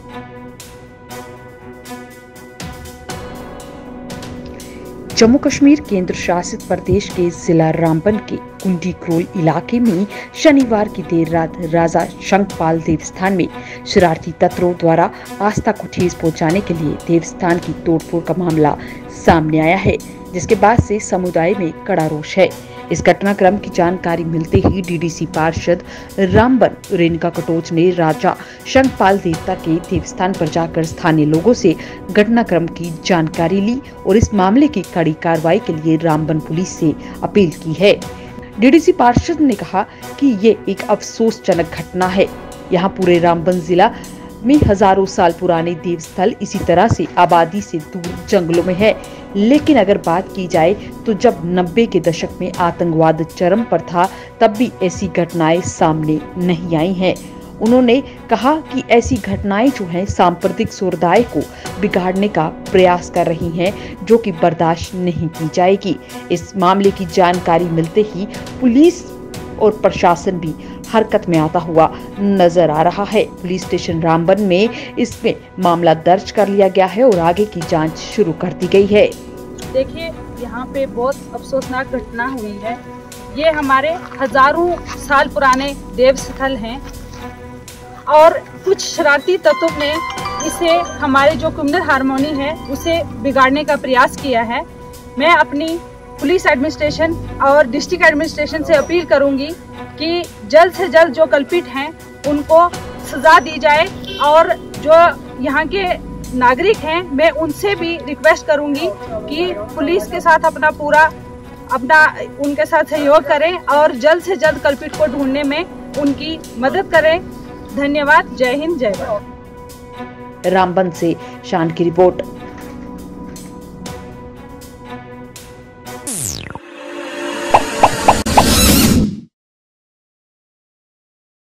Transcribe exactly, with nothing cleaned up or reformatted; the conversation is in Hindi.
जम्मू कश्मीर केंद्र शासित प्रदेश के जिला रामबन के कुंडी क्रोल इलाके में शनिवार की देर रात राजा शंखपाल देवस्थान में शरारती तत्वों द्वारा आस्था को ठेस पहुंचाने के लिए देवस्थान की तोड़फोड़ का मामला सामने आया है, जिसके बाद से समुदाय में कड़ा रोष है। इस घटनाक्रम की जानकारी मिलते ही डीडीसी पार्षद रामबन रेणुका कटोच ने राजा शंखपाल देवता के देवस्थान पर जाकर स्थानीय लोगों से घटनाक्रम की जानकारी ली और इस मामले की कड़ी कार्रवाई के लिए रामबन पुलिस से अपील की है। डीडीसी पार्षद ने कहा कि ये एक अफसोसजनक घटना है। यहाँ पूरे रामबन जिला में हजारों साल पुराने देवस्थल इसी तरह से आबादी से दूर जंगलों में है, लेकिन अगर बात की जाए तो जब नब्बे के दशक में आतंकवाद चरम पर था तब भी ऐसी घटनाएं सामने नहीं आई हैं। उन्होंने कहा कि ऐसी घटनाएं जो हैं सांप्रदायिक समुदाय को बिगाड़ने का प्रयास कर रही हैं, जो कि बर्दाश्त नहीं की जाएगी। इस मामले की जानकारी मिलते ही पुलिस और प्रशासन भी हरकत में आता हुआ नजर आ रहा है। पुलिस स्टेशन रामबन में इसमें मामला दर्ज कर लिया गया है और आगे की जांच शुरू कर दी गई है। देखिए, यहाँ पे बहुत अफसोसनाक घटना हुई है। ये हमारे हजारों साल पुराने देव स्थल हैं और कुछ शरारती तत्वों ने इसे हमारे जो कम्युनल हार्मोनी है उसे बिगाड़ने का प्रयास किया है। मैं अपनी पुलिस एडमिनिस्ट्रेशन और डिस्ट्रिक्ट एडमिनिस्ट्रेशन से अपील करूंगी कि जल्द से जल्द जो कल्पित हैं उनको सजा दी जाए और जो यहाँ के नागरिक हैं मैं उनसे भी रिक्वेस्ट करूंगी कि पुलिस के साथ अपना पूरा अपना उनके साथ सहयोग करें और जल्द से जल्द कल्पित को ढूंढने में उनकी मदद करें। धन्यवाद। जय हिंद, जय भारत। रामबन से शान की रिपोर्ट।